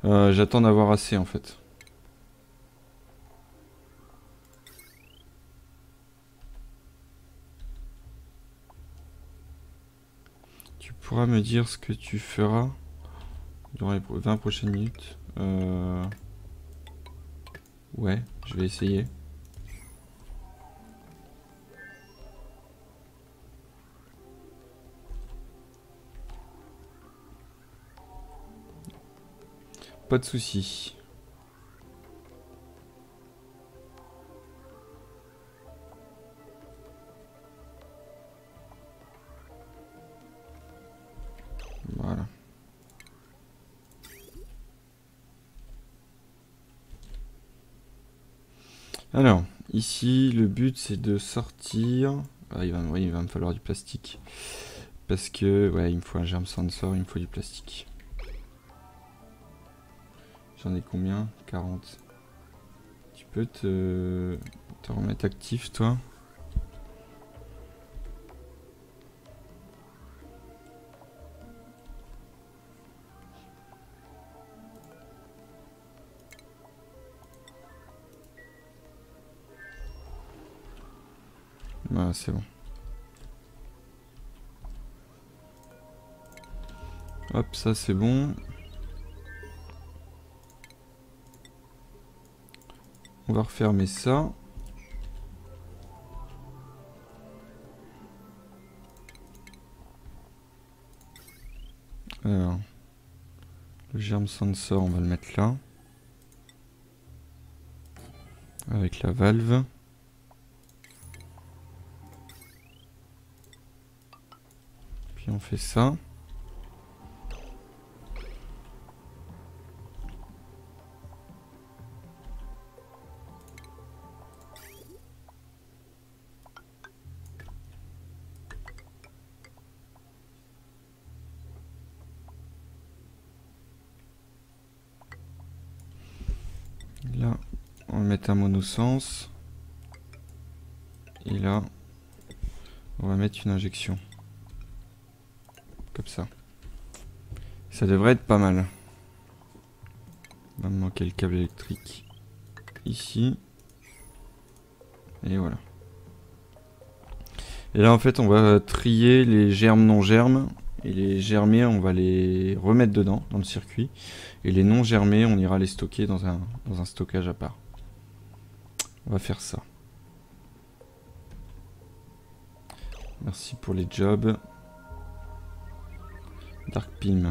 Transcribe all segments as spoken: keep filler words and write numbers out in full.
Euh, J'attends d'avoir assez en fait. Tu pourras me dire ce que tu feras durant les vingt prochaines minutes. Euh... Ouais, je vais essayer. Pas de soucis. Voilà. Alors, ici, le but c'est de sortir. Ah, il va, oui, il va me falloir du plastique. Parce que, ouais, il me faut un germe sensor, il me faut du plastique. J'en ai combien? quarante. Tu peux te, te remettre actif, toi? Voilà, c'est bon. Hop, ça c'est bon. On va refermer ça. Alors, le germe sensor, on va le mettre là. Avec la valve. Puis on fait ça. Là, on va mettre un monosens. Et là, on va mettre une injection. Comme ça. Ça devrait être pas mal. Il va me manquer le câble électrique. Ici. Et voilà. Et là, en fait, on va trier les germes non germes. Et les germés, on va les remettre dedans, dans le circuit. Et les non germés, on ira les stocker dans un, dans un stockage à part. On va faire ça. Merci pour les jobs. Dark Pim.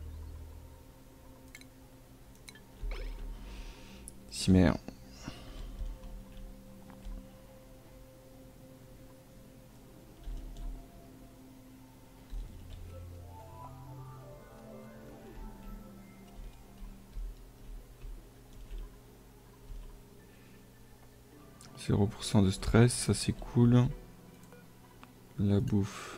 Cimer. zéro pour cent de stress, ça c'est cool. La bouffe.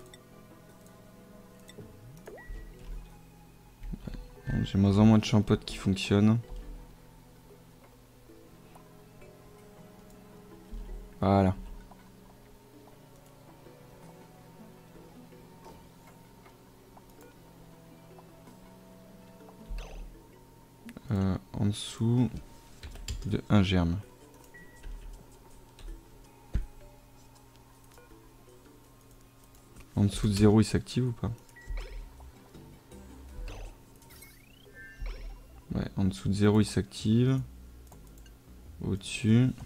J'ai moins en moins de champotes qui fonctionnent. Voilà. Euh, en dessous de un germe. En dessous de zéro, il s'active ou pas? Ouais, en dessous de zéro, il s'active. Au-dessus.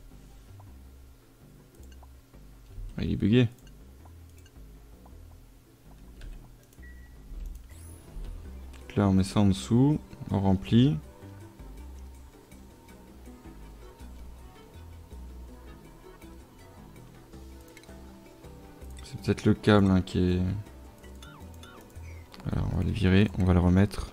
Ah, il est bugué. Donc là, on met ça en dessous. On remplit. C'est peut-être le câble hein, qui est... Alors, on va le virer. On va le remettre.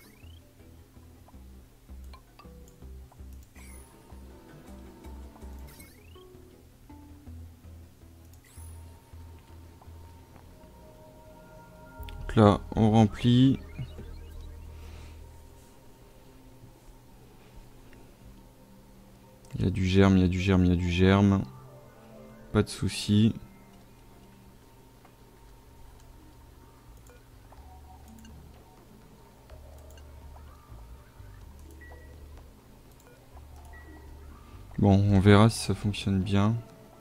Donc là, on remplit. Il y a du germe, il y a du germe, il y a du germe. Pas de souci. Bon, on verra si ça fonctionne bien.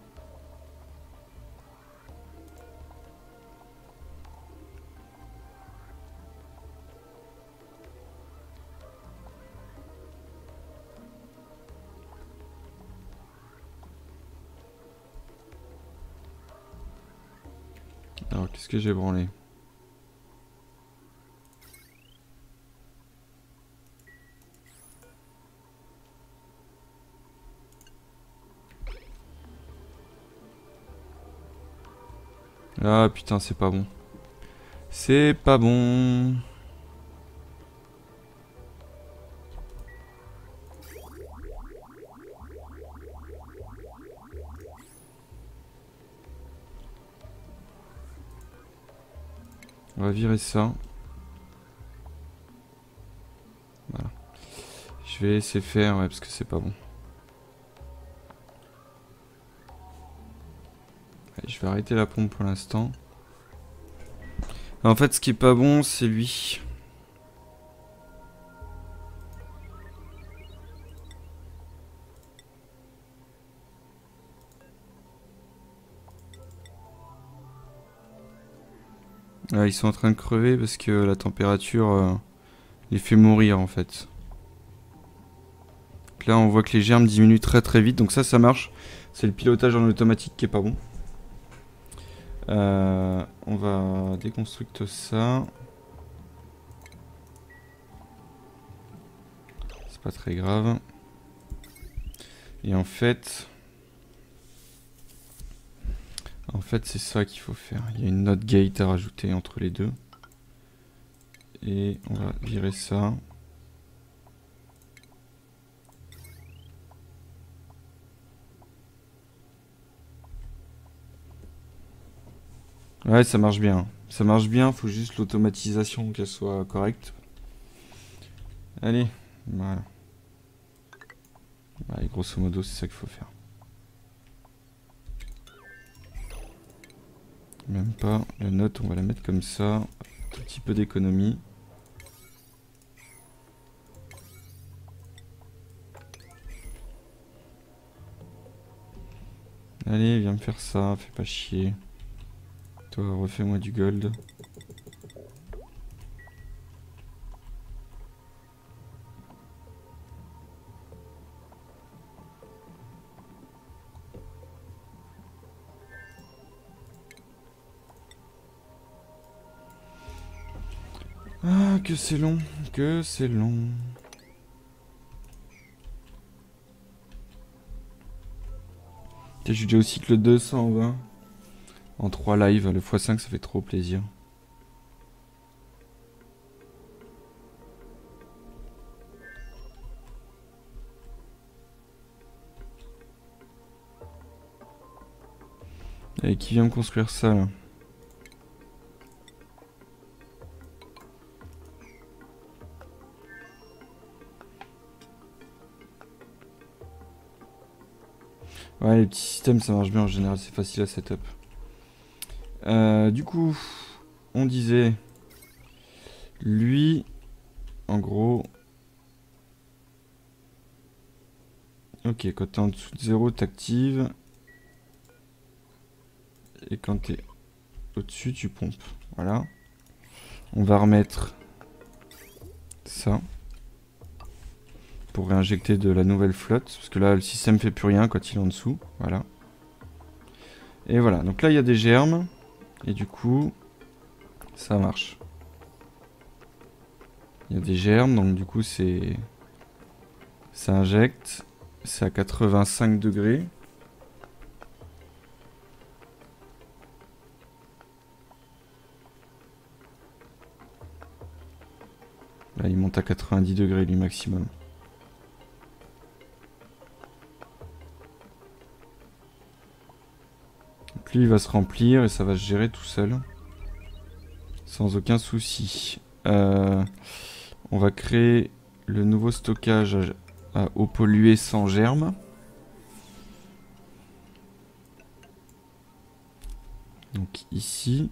Alors, qu'est-ce que j'ai branlé? Ah putain, c'est pas bon. C'est pas bon. On va virer ça. Voilà. Je vais laisser faire, ouais, parce que c'est pas bon. Allez, je vais arrêter la pompe pour l'instant. En fait, ce qui est pas bon, c'est lui. Ah, ils sont en train de crever parce que la température euh, les fait mourir en fait. Donc là, on voit que les germes diminuent très très vite. Donc ça, ça marche. C'est le pilotage en automatique qui est pas bon. Euh, on va déconstruire ça. C'est pas très grave. Et en fait... En fait, c'est ça qu'il faut faire. Il y a une note gate à rajouter entre les deux. Et on va virer ça. Ouais, ça marche bien. Ça marche bien, faut juste l'automatisation qu'elle soit correcte. Allez, voilà. Allez, grosso modo, c'est ça qu'il faut faire. Même pas. La note, on va la mettre comme ça. Un tout petit peu d'économie. Allez, viens me faire ça, fais pas chier. Toi, refais-moi du gold. Ah, que c'est long, que c'est long. J'ai déjà aussi que le deux cent vingt en trois live, le fois cinq ça fait trop plaisir. Et qui vient me construire ça là? Ouais, les petits systèmes ça marche bien en général, c'est facile à setup. Euh, du coup, on disait, lui, en gros, ok, quand t'es en dessous de zéro, t'actives. Et quand t'es au-dessus, tu pompes. Voilà. On va remettre ça. Pour réinjecter de la nouvelle flotte. Parce que là, le système fait plus rien quand il est en dessous. Voilà. Et voilà. Donc là, il y a des germes. Et du coup, ça marche. Il y a des germes. Donc du coup, c'est... Ça injecte. C'est à quatre-vingt-cinq degrés. Là, il monte à quatre-vingt-dix degrés, lui, maximum. Donc lui, il va se remplir et ça va se gérer tout seul. Sans aucun souci. Euh, on va créer le nouveau stockage à eau polluée sans germes. Donc ici.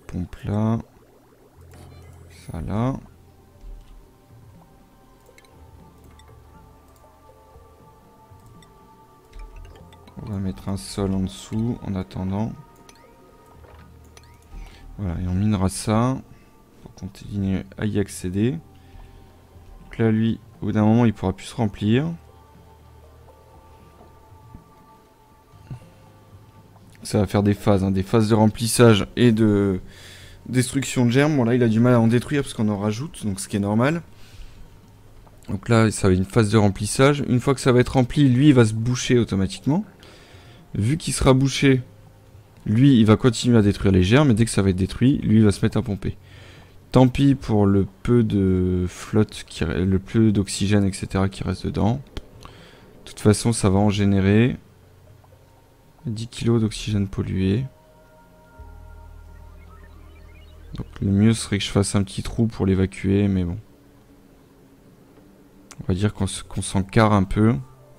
pompe là. Ça là. On va mettre un sol en dessous en attendant. Voilà, et on minera ça pour continuer à y accéder. Donc là, lui, au bout d'un moment, il pourra plus se remplir. Ça va faire des phases, hein, des phases de remplissage et de destruction de germes. Bon, là, il a du mal à en détruire parce qu'on en rajoute, donc ce qui est normal. Donc là, ça va être une phase de remplissage. Une fois que ça va être rempli, lui, il va se boucher automatiquement. Vu qu'il sera bouché, lui, il va continuer à détruire les germes, et dès que ça va être détruit, lui, il va se mettre à pomper. Tant pis pour le peu de flotte, qui, le peu d'oxygène, et cetera qui reste dedans. De toute façon, ça va en générer dix kilos d'oxygène pollué. Donc le mieux serait que je fasse un petit trou pour l'évacuer, mais bon. On va dire qu'on qu'on s'en carre un peu.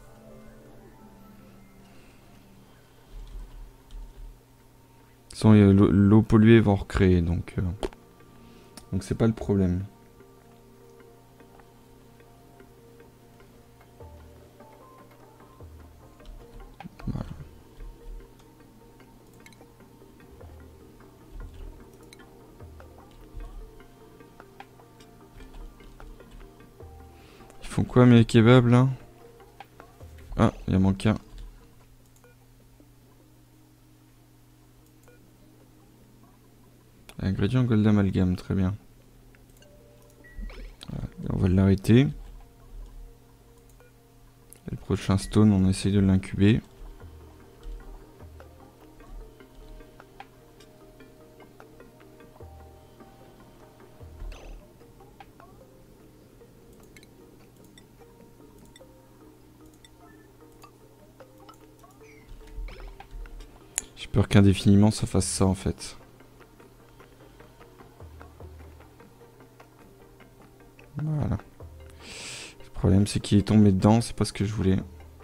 L'eau polluée va en recréer, donc euh, donc c'est pas le problème. Voilà. Ils font quoi mes kebabs là? Ah, il y a manqué un. Ingrédient gold amalgame, très bien. Voilà, on va l'arrêter. Le prochain stone, on essaye de l'incuber. J'ai peur qu'indéfiniment ça fasse ça en fait. Voilà. Le problème c'est qu'il est tombé dedans, c'est pas ce que je voulais.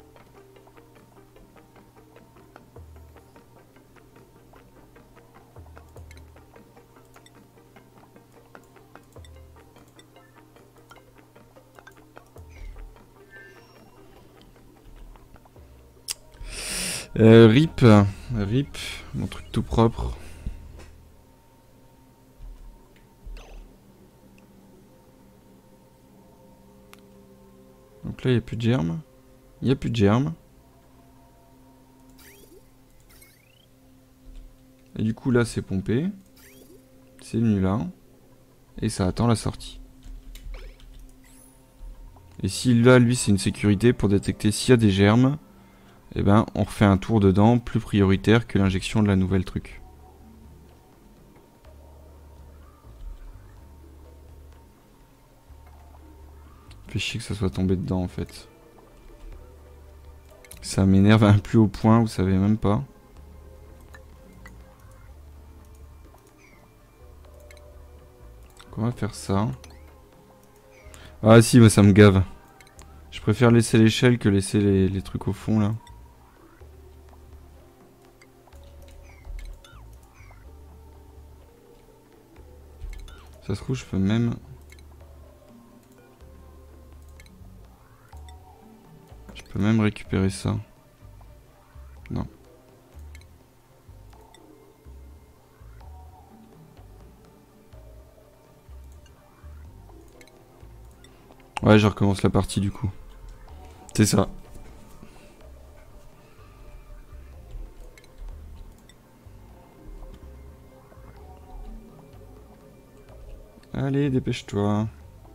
Euh, rip, rip, mon truc tout propre. Donc là il n'y a plus de germes. Il n'y a plus de germes. Et du coup là c'est pompé. C'est venu là. Et ça attend la sortie. Et si là lui c'est une sécurité pour détecter s'il y a des germes, et eh ben on refait un tour dedans plus prioritaire que l'injection de la nouvelle truc. Fait chier que ça soit tombé dedans en fait. Ça m'énerve à un plus haut point, vous savez même pas. Donc on va faire ça. Ah si, bah ça me gave. Je préfère laisser l'échelle que laisser les, les trucs au fond là. Ça se trouve, je peux même... Je peux même récupérer ça. Non. Ouais, je recommence la partie du coup. C'est ça. Allez, dépêche-toi.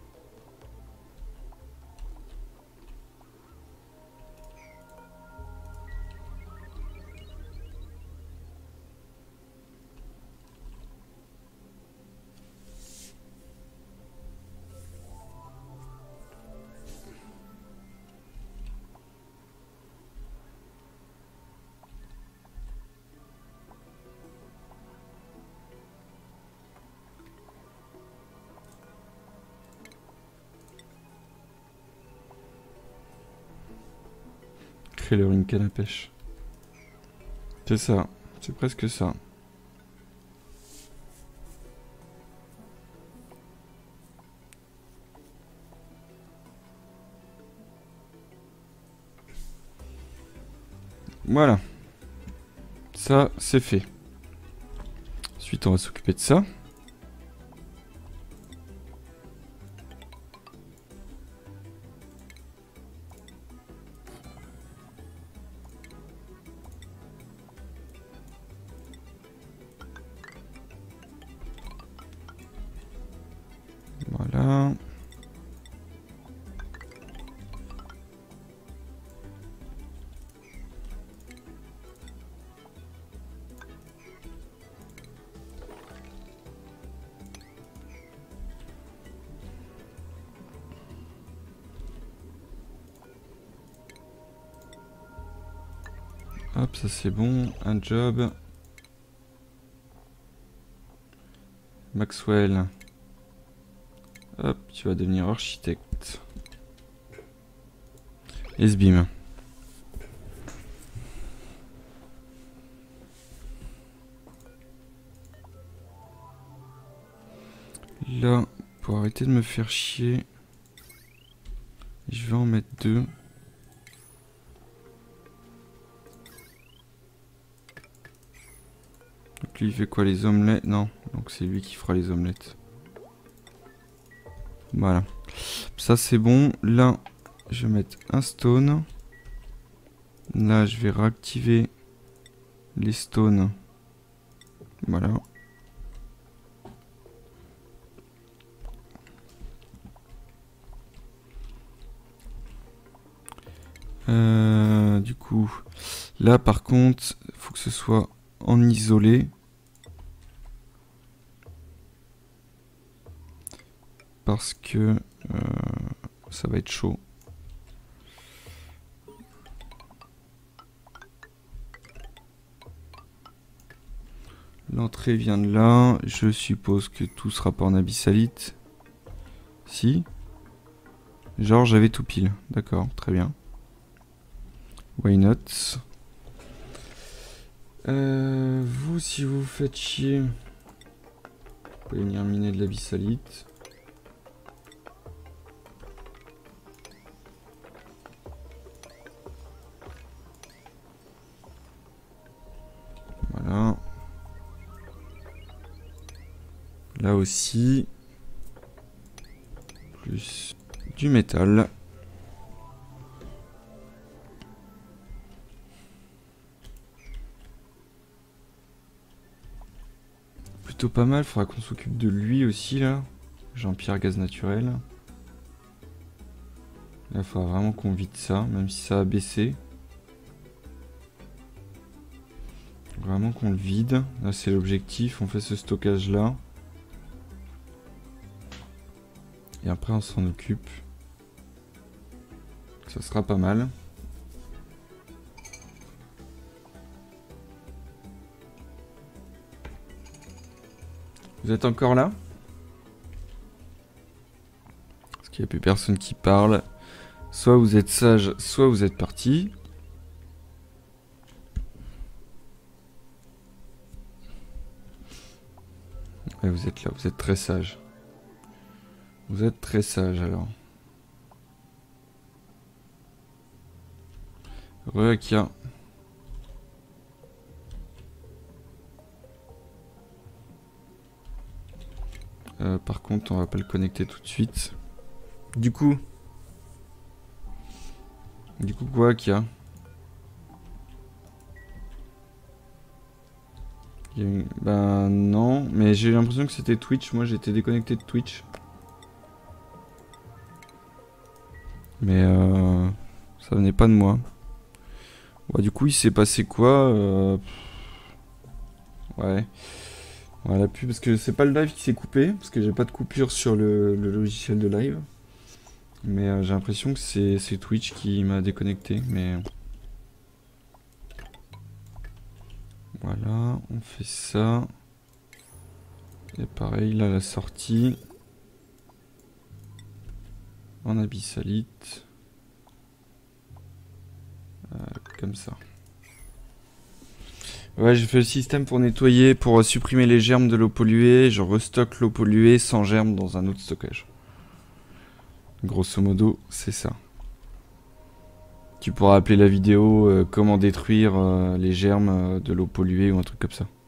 Créer leur une canne à pêche. C'est ça. C'est presque ça. Voilà. Ça, c'est fait. Ensuite, on va s'occuper de ça. Voilà. Hop, ça c'est bon. Un job. Maxwell. Hop, tu vas devenir architecte. Esbim. Là, pour arrêter de me faire chier, je vais en mettre deux. Donc lui il fait quoi, les omelettes? Non, donc c'est lui qui fera les omelettes. Voilà. Ça c'est bon. Là, je vais mettre un stone. Là, je vais réactiver les stones. Voilà. Euh, du coup, là par contre, il faut que ce soit en isolé. Parce que euh, ça va être chaud. L'entrée vient de là. Je suppose que tout sera pas en abyssalite. Si. Genre j'avais tout pile. D'accord, très bien. Why not? Euh, vous, si vous vous faites chier, vous pouvez venir miner de l'abyssalite. Voilà. Là aussi. Plus du métal. Plutôt pas mal, faudra qu'on s'occupe de lui aussi là. Jean-Pierre gaz naturel. Là, il faudra vraiment qu'on vide ça, même si ça a baissé. Vraiment qu'on le vide. Là c'est l'objectif, on fait ce stockage là. Et après on s'en occupe. Ça sera pas mal. Vous êtes encore là? Parce qu'il n'y a plus personne qui parle. Soit vous êtes sage, soit vous êtes parti. Et vous êtes là, vous êtes très sage. Vous êtes très sage alors. Re-Akia. Euh, par contre, on va pas le connecter tout de suite. Du coup. Du coup, quoi, Akia? Une... Ben non, mais j'ai l'impression que c'était Twitch. Moi, j'étais déconnecté de Twitch. Mais euh, ça venait pas de moi. Ouais, du coup, il s'est passé quoi euh... Ouais. On l'a pu parce que c'est pas le live qui s'est coupé, parce que j'ai pas de coupure sur le, le logiciel de live. Mais euh, j'ai l'impression que c'est Twitch qui m'a déconnecté. Mais voilà, on fait ça. Et pareil, là, la sortie. En abyssalite. Euh, comme ça. Ouais, j'ai fait le système pour nettoyer, pour supprimer les germes de l'eau polluée. Je restocke l'eau polluée sans germes dans un autre stockage. Grosso modo, c'est ça. Tu pourras appeler la vidéo euh, comment détruire euh, les germes euh, de l'eau polluée ou un truc comme ça.